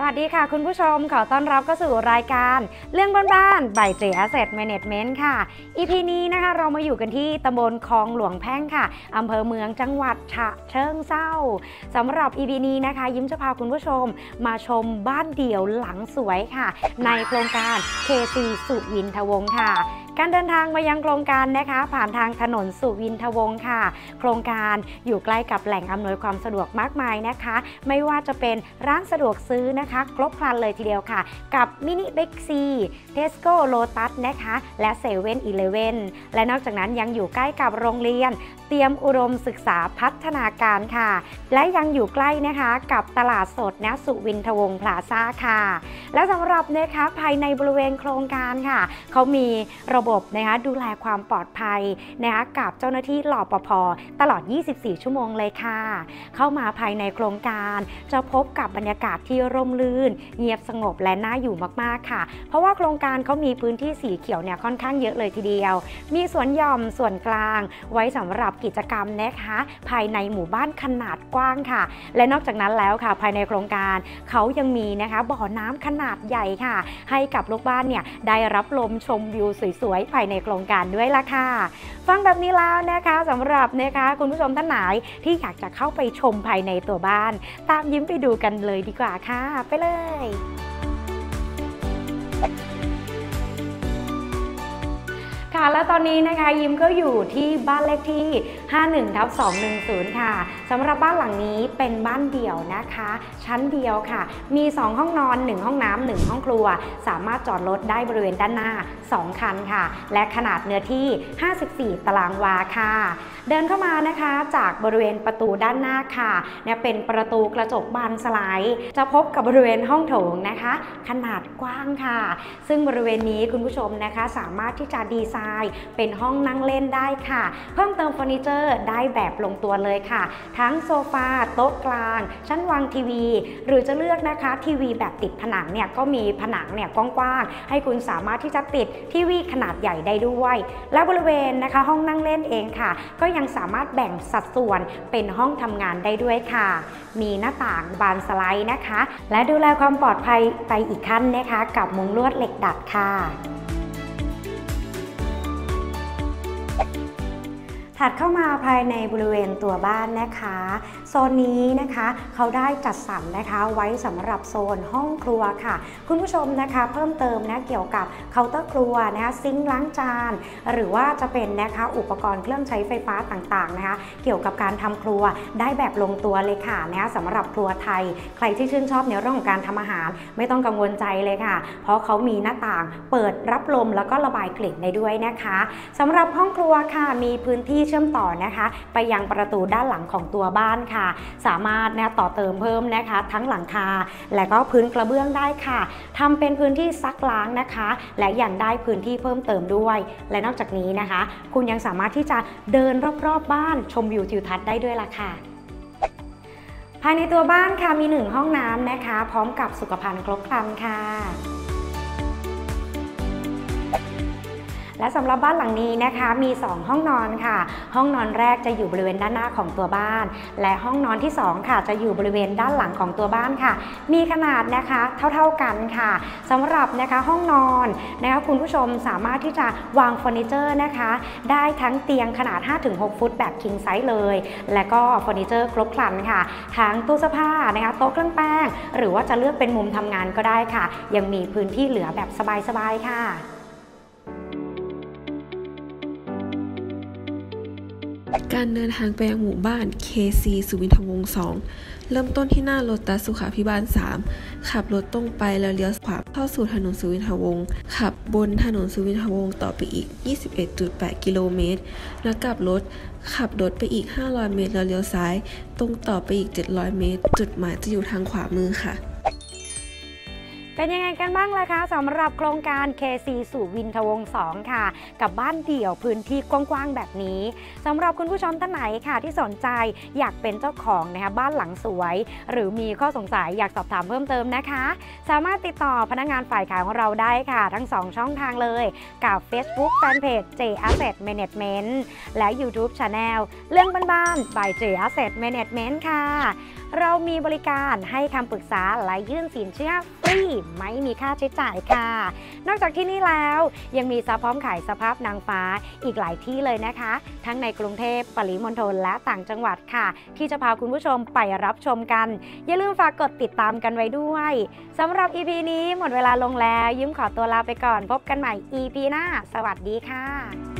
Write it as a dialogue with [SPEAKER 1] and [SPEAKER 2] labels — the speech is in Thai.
[SPEAKER 1] วัสดีค่ะคุณผู้ชมขอต้อนรับเข้าสู่รายการเรื่องบ้านๆ by J Asset Management ค่ะ EP นี้นะคะเรามาอยู่กันที่ตำบลคลองหลวงแพ่งค่ะอำเภอเมืองจังหวัดฉะเชิงเทราสำหรับ EP นี้นะคะยิ้มจะพาคุณผู้ชมมาชมบ้านเดี่ยวหลังสวยค่ะในโครงการ KC สุวินทวงศ์ค่ะการเดินทางมายังโครงการนะคะผ่านทางถนนสุวินทวงศ์ค่ะโครงการอยู่ใกล้กับแหล่งอำนวยความสะดวกมากมายนะคะไม่ว่าจะเป็นร้านสะดวกซื้อนะคะครบครันเลยทีเดียวค่ะกับมินิบิ๊กซีเทสโก้โลตัสนะคะและเซเว่นอีเลฟเว่นและนอกจากนั้นยังอยู่ใกล้กับโรงเรียนเตรียมอุดมศึกษาพัฒนาการค่ะและยังอยู่ใกล้นะคะกับตลาดสดนะสุวินทวงศ์พลาซ่าค่ะและสำหรับนะคะภายในบริเวณโครงการค่ะเขามีระบบนะคะดูแลความปลอดภัยนะคะกับเจ้าหน้าที่รปภ.ตลอด 24 ชั่วโมงเลยค่ะเข้ามาภายในโครงการจะพบกับบรรยากาศที่ร่มรื่นเงียบสงบและน่าอยู่มากๆค่ะเพราะว่าโครงการเขามีพื้นที่สีเขียวเนี่ยค่อนข้างเยอะเลยทีเดียวมีสวนหย่อมส่วนกลางไว้สำหรับกิจกรรมนะคะภายในหมู่บ้านขนาดกว้างค่ะและนอกจากนั้นแล้วค่ะภายในโครงการเขายังมีนะคะบ่อน้ำขนาดใหญ่ค่ะให้กับลูกบ้านเนี่ยได้รับลมชมวิวสวยๆภายในโครงการด้วยล่ะค่ะฟังแบบนี้แล้วนะคะสำหรับนะคะคุณผู้ชมท่านไหนที่อยากจะเข้าไปชมภายในตัวบ้านตามยิ้มไปดูกันเลยดีกว่าค่ะไปเลยค่ะและตอนนี้นะคะยิ้มก็อยู่ที่บ้านเลขที่ 51/210 ค่ะสำหรับบ้านหลังนี้เป็นบ้านเดี่ยวนะคะชั้นเดียวค่ะมี2ห้องนอน1ห้องน้ำ1ห้องครัวสามารถจอดรถได้บริเวณด้านหน้า2คันค่ะและขนาดเนื้อที่54ตารางวาค่ะเดินเข้ามานะคะจากบริเวณประตูด้านหน้าค่ะเนี่ยเป็นประตูกระจกบานสไลด์จะพบกับบริเวณห้องโถงนะคะขนาดกว้างค่ะซึ่งบริเวณนี้คุณผู้ชมนะคะสามารถที่จะดีไซน์เป็นห้องนั่งเล่นได้ค่ะเพิ่มเติมเฟอร์นิเจอร์ได้แบบลงตัวเลยค่ะทั้งโซฟาโต๊ะกลางชั้นวางทีวีหรือจะเลือกนะคะทีวีแบบติดผนังเนี่ยก็มีผนังเนี่ยกว้างๆให้คุณสามารถที่จะติดทีวีขนาดใหญ่ได้ด้วยและบริเวณนะคะห้องนั่งเล่นเองค่ะก็ยังสามารถแบ่งสัดส่วนเป็นห้องทำงานได้ด้วยค่ะมีหน้าต่างบานสไลด์นะคะและดูแลความปลอดภัยไปอีกขั้นนะคะกับมุ้งลวดเหล็กดัดค่ะถัดเข้ามาภายในบริเวณตัวบ้านนะคะโซนนี้นะคะเขาได้จัดสรรนะคะไว้สำหรับโซนห้องครัวค่ะคุณผู้ชมนะคะเพิ่มเติมนะเกี่ยวกับเคาน์เตอร์ครัวนะคะซิงค์ล้างจานหรือว่าจะเป็นนะคะอุปกรณ์เครื่องใช้ไฟฟ้าต่างๆนะคะเกี่ยวกับการทำครัวได้แบบลงตัวเลยค่ะนะคะสำหรับครัวไทยใครที่ชื่นชอบในเรื่องของการทำอาหารไม่ต้องกังวลใจเลยค่ะเพราะเขามีหน้าต่างเปิดรับลมแล้วก็ระบายกลิ่นได้ด้วยนะคะสำหรับห้องครัวค่ะมีพื้นที่เชื่อมต่อนะคะไปยังประตูด้านหลังของตัวบ้านค่ะสามารถนะต่อเติมเพิ่มนะคะทั้งหลังคาและก็พื้นกระเบื้องได้ค่ะทำเป็นพื้นที่ซักล้างนะคะและยังได้พื้นที่เพิ่มเติมด้วยและนอกจากนี้นะคะคุณยังสามารถที่จะเดินรอบๆบ้านชมวิวทิวทัศน์ได้ด้วยล่ะค่ะภายในตัวบ้านค่ะมี1ห้องน้ำนะคะพร้อมกับสุขภัณฑ์ครบครันค่ะและสำหรับบ้านหลังนี้นะคะมี2ห้องนอนค่ะห้องนอนแรกจะอยู่บริเวณด้านหน้าของตัวบ้านและห้องนอนที่2ค่ะจะอยู่บริเวณด้านหลังของตัวบ้านค่ะมีขนาดนะคะเท่ากันค่ะสำหรับนะคะห้องนอนนะคะคุณผู้ชมสามารถที่จะวางเฟอร์นิเจอร์นะคะได้ทั้งเตียงขนาด 5-6 ฟุตแบบคิงไซส์เลยและก็เฟอร์นิเจอร์ครบครันค่ะทั้งตู้เสื้อผ้านะคะโต๊ะเครื่องแป้งหรือว่าจะเลือกเป็นมุมทำงานก็ได้ค่ะยังมีพื้นที่เหลือแบบสบายๆค่ะ
[SPEAKER 2] การเดินทางไปยังหมู่บ้าน KC สุวินทวงศ์ 2 เริ่มต้นที่หน้าโลตัสสุขาภิบาล 3 ขับรถตรงไปแล้วเลี้ยวขวาเข้าสู่ถนนสุวินทวงศ์ขับบนถนนสุวินทวงศ์ต่อไปอีก 21.8 กิโลเมตรแล้วกลับรถขับรถไปอีก 500 เมตรแล้วเลี้ยวซ้ายตรงต่อไปอีก 700 เมตรจุดหมายจะอยู่ทางขวามือค่ะ
[SPEAKER 1] เป็นยังไงกันบ้างล่ะคะสำหรับโครงการ KC สุวินทวงศ์ 2 ค่ะกับบ้านเดี่ยวพื้นที่กว้างๆแบบนี้สำหรับคุณผู้ชมท่านไหนค่ะที่สนใจอยากเป็นเจ้าของนะคะบ้านหลังสวยหรือมีข้อสงสัยอยากสอบถามเพิ่มเติมนะคะสามารถติดต่อพนักงานฝ่ายขายของเราได้ค่ะทั้ง2ช่องทางเลยกับ Facebook Fanpage J Asset Management และ YouTube Channel เรื่องบ้านๆ by J Asset Management ค่ะเรามีบริการให้คำปรึกษาและยื่นสินเชื่อฟรีไม่มีค่าใช้จ่ายค่ะนอกจากที่นี่แล้วยังมีทรัพย์พร้อมขายสภาพนางฟ้าอีกหลายที่เลยนะคะทั้งในกรุงเทพปริมณฑลและต่างจังหวัดค่ะที่จะพาคุณผู้ชมไปรับชมกันอย่าลืมฝากกดติดตามกันไว้ด้วยสำหรับ EP นี้หมดเวลาลงแล้วยิ้มขอตัวลาไปก่อนพบกันใหม่ EP หน้าสวัสดีค่ะ